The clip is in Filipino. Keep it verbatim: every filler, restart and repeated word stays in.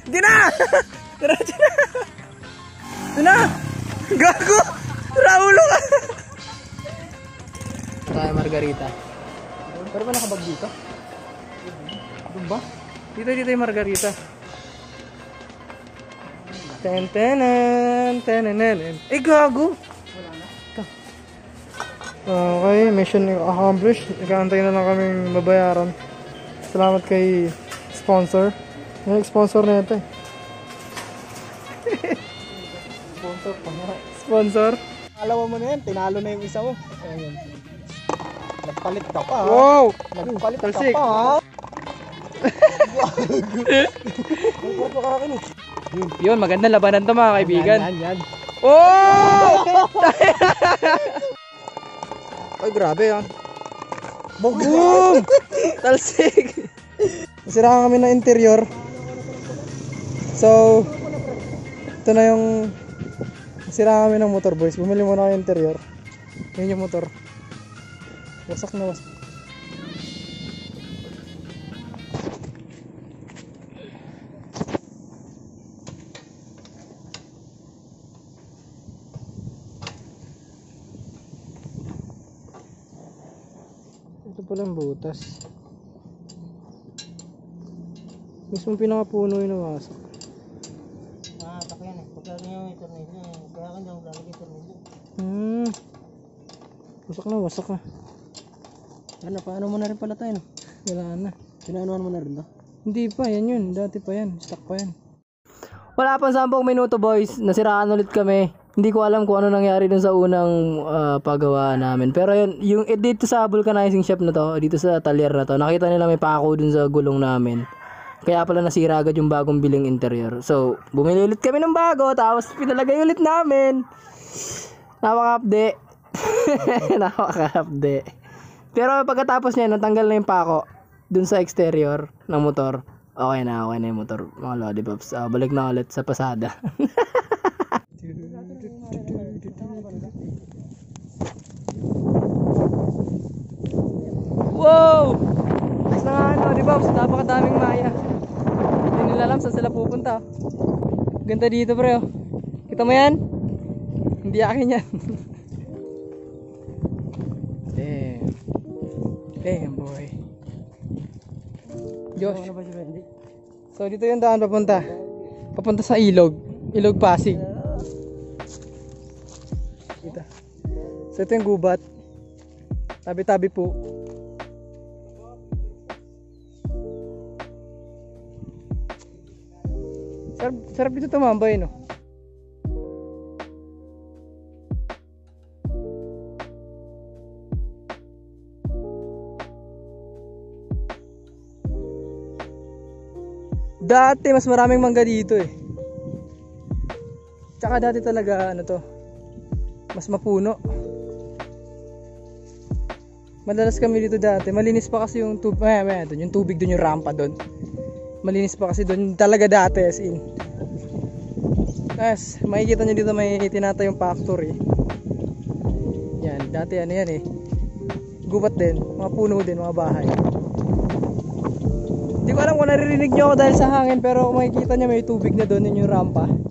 Hindi na! Diretso na! Ito na! Gago! Raulo ka! Tayo Margarita. Pero ba nakabag dito? Doon ba? Dito dito yung Margarita. Ten tenen tenenen. Eh gago! Wala na. Okay, mission accomplished. Ikaantay na lang kaming mabayaran. Salamat kay sponsor. Yung sponsor na ito eh. Sponsor pa nga. Sponsor? Alawa mo na yan, tinalo na yung isa mo. Ayun. Nagpalit ka pa ha. Wow! Nagpalit ka pa ha. Yun, magandang labanan to mga kaibigan. Yan, yan, yan. Oh! Ay, grabe yan. Boom! Talsik! Nasiraan kami ng interior. So, ito na yung nasiraan kami ng motor boys. Bumili muna kayo interior. Yun yung motor. Wasak na wasak. Ito palang butas. Mismo pinakapuno yung nawasak. Ah, tak yan eh. Pagkakanya yung tornilyo eh. Kaya kanya yung lalagay tornilyo. Hmm. Wasak na, wasak na. Ano, paano mo na rin pala tayo no? Wala na. Pinaanuhan mo na rin to? Hindi pa, yan yun. Dati pa yan. Stock pa yan. Wala pang sampung minuto boys. Nasiraan ulit kami. Hindi ko alam kung ano nangyari dun sa unang uh, paggawa namin. Pero yun, yung eh, dito sa vulcanizing shop na to, dito sa talyer na to, nakita nila may pako dun sa gulong namin. Kaya pala nasira agad yung bagong biling interior. So, bumili ulit kami ng bago, tapos pinalagay ulit namin. Napaka-update. Napaka-update. Pero pagkatapos niya, natanggal na yung pako dun sa exterior ng motor. Okay na, okay na yung motor. Mga lollipops. Uh, balik na ulit sa pasada. Wow! Next na nga ano, lollipops. Napakadaming maya. Hindi nila alam saan sila pupunta. Ganda dito pre. Oh. Kita mo yan? Hindi akin yan. Damn. Damn boy. Josh. So dito yung daan papunta. Papunta sa ilog. Ilog Pasig. Kita. So ito yung gubat. Tabi-tabi po. Sarap, sarap dito tumambay no. Dati mas maraming mangga dito eh. Tsaka dati talaga ano to, mas mapuno. Madalas kami dito dati. Malinis pa kasi yung tubig, eh, eh, dun, yung tubig doon, yung rampa doon. Malinis pa kasi doon talaga dati as in. Guys, makikita nyo dito may tinatayong factory. Yan, dati ano yan eh. Gubat din, mga puno din, mga bahay. Hindi ko alam kung naririnig nyo ako dahil sa hangin, pero makikita nyo may tubig na doon, yun yung rampa.